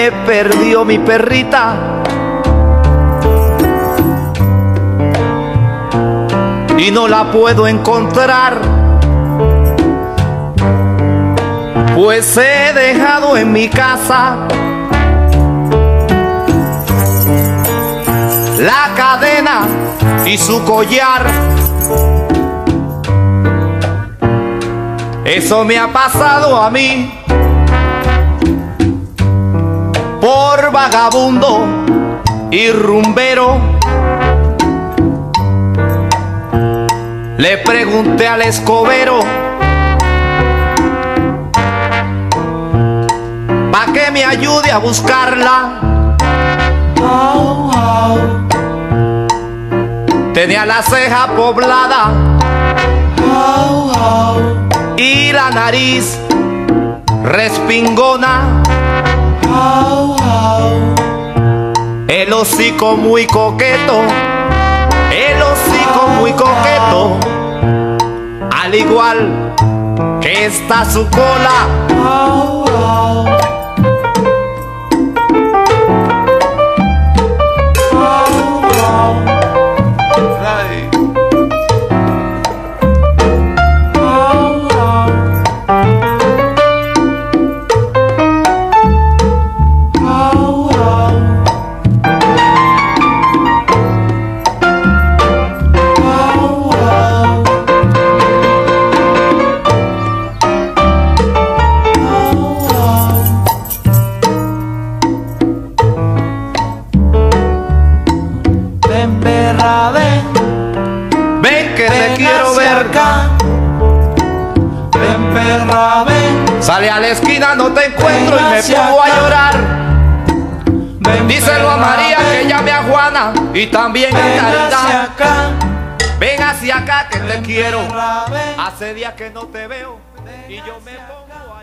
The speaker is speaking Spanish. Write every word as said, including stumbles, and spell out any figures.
se perdió mi perrita. Y no la puedo encontrar, pues he dejado en mi casa la cadena y su collar. Eso me ha pasado a mí por vagabundo y rumbero. Le pregunté al escobero pa' que me ayude a buscarla. Oh, oh. Tenía la ceja poblada, oh, oh, y la nariz respingona, oh, oh. El hocico muy coqueto, el hocico muy coqueto, al igual que está su cola. Oh, oh. Ven que te quiero ver acá. Ven, perra, ven. Sale a la esquina, no te encuentro y me pongo a llorar. Ven, díselo a María ven, que llame a Juana y también a Caridad. Ven hacia acá que te quiero. Hace días que no te veo y yo me pongo a